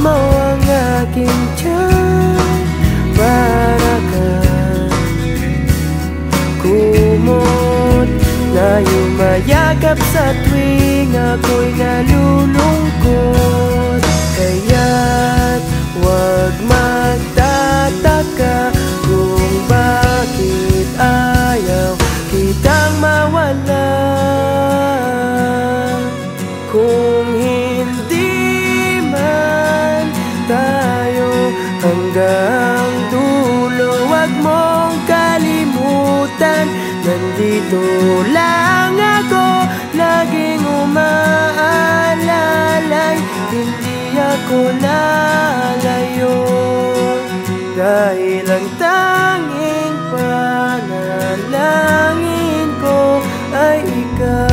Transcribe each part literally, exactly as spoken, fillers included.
mo ang aking tiyan, para kang kumot na yumayakap sa tuwing ako'y nalulungkot. Kaya't huwag magtataka kung bakit ayaw kitang mawala. Kung hindi man tayo hanggang dulo, huwag mong kalimutan, nandito lang ako, laging umaalalay. Hindi ako lalayo, dahil ang tanging panalangin ko ay ikaw.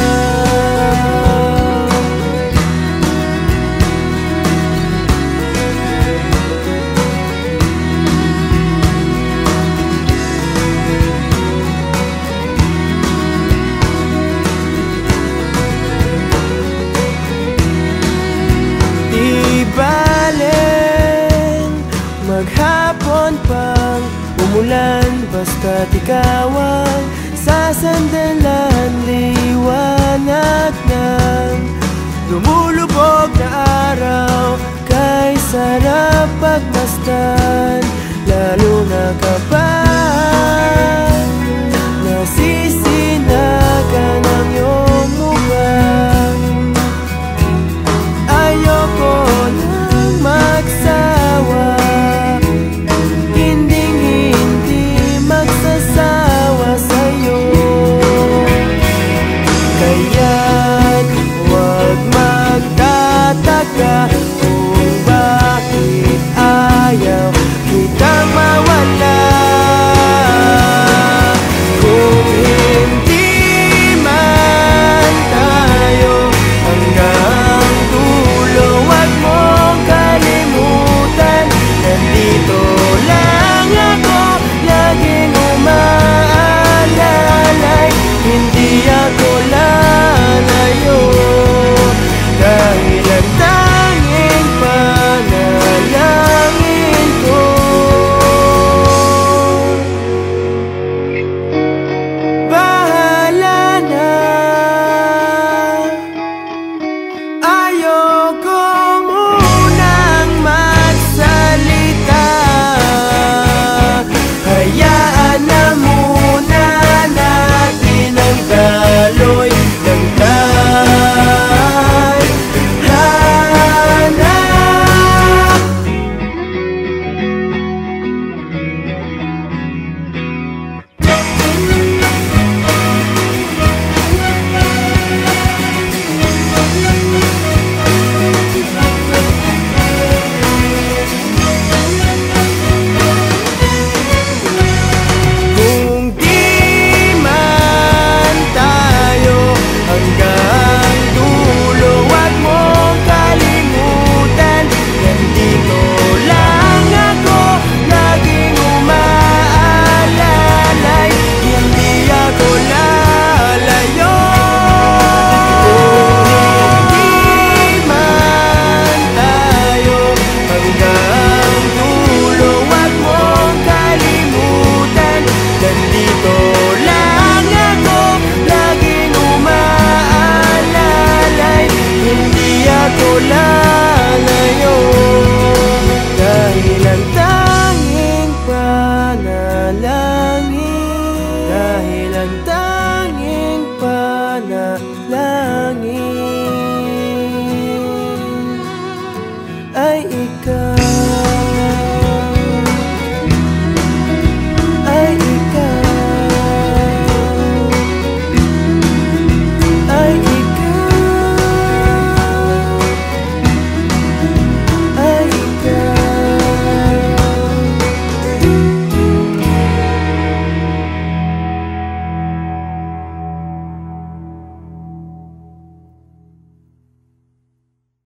Maghapon pang umulan, basta't ikaw ang sasandalan. Liwanag ng lumulubog na araw, kay sarap pagmasdan, lalo na kapag